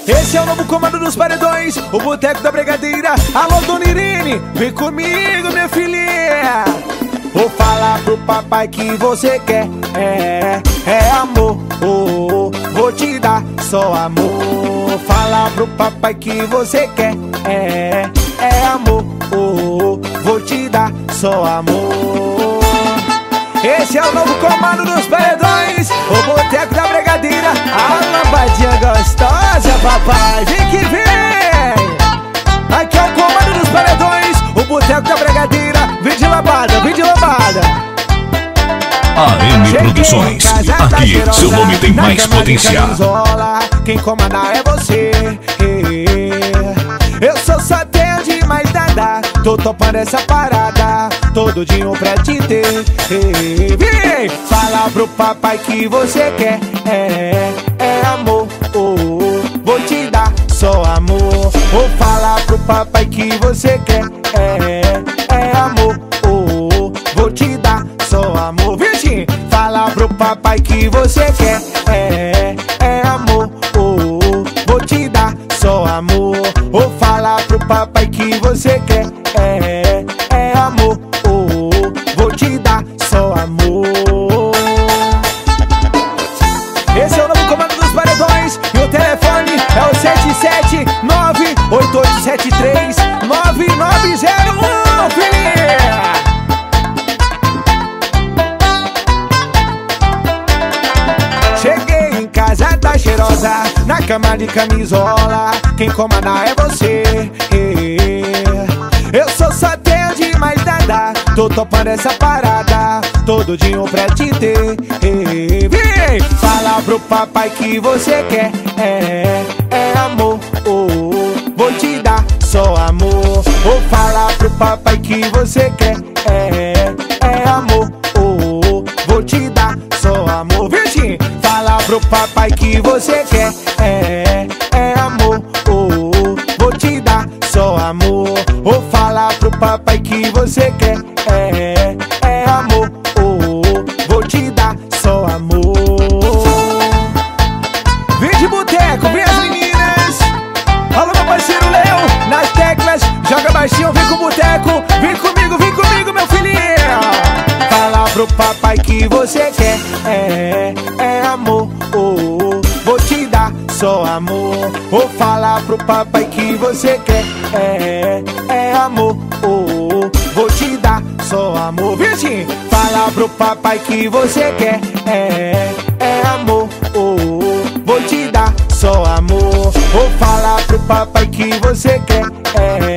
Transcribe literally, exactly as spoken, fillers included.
Esse é o novo comando dos paredões, o boteco da brigadeira. Alô, Dona Irene, vem comigo, minha filhinha. Vou falar pro papai que você quer, é, é amor, oh, oh, vou te dar só amor. Falar pro papai que você quer, é, é amor, oh, oh, vou te dar só amor. Esse é o novo comando dos paredões, o boteco da brigadeira. A lambadinha gostosa, papai, vem que vem. Aqui é o comando dos paredões, o boteco da brigadeira. Vem de lambada, vem de lambada. A M Produções, aqui seu nome tem mais potencial. Quem comanda é você. Eu sou só teu de mais nada, tô topando essa parada, todo dia pra te ter. Vem, fala pro papai que você quer, é, é amor, oh, oh, vou te dar só amor. Vou falar pro papai que você quer, é, é amor, oh, oh, vou te dar só amor. Virgem, fala pro papai que você quer, é, é amor, oh, oh, vou te dar só amor. Vou falar pro papai que você quer, é, é amor, oh, oh, vou te dar só amor. Esse é o novo comando dos paredões e o telefone é o sete sete nove oito oito sete três nove nove zero um, filha. Cheguei em casa, tá cheirosa, na cama de camisola. Quem comanda é você. Eu sou só teu de mais nada, tô topando essa parada, todo dia pra te ter. Vem, fala pro papai que você quer, é, é amor, oh, oh, vou te dar só amor. Vou falar pro papai que você quer, é, é amor, oh, oh, vou te dar só amor. Virgem, fala pro papai que você quer, é, é amor, oh, oh, vou te dar só amor. Vou falar pro papai que você quer, é, é amor, oh, oh, vou te dar só amor. Vem de boteco, vem as meninas. Alô, meu parceiro Léo, nas teclas, joga baixinho, vem com o boteco. Vem comigo, vem comigo, meu filhinho. Fala pro papai que você quer, é, é amor, oh, oh, vou te dar só amor. Vou falar pro papai que você quer, é, é amor, oh, oh, vou te dar só amor. Virgem, fala pro papai que você quer, é, é amor, oh, oh, vou te dar só amor. Vou falar pro papai que você quer, é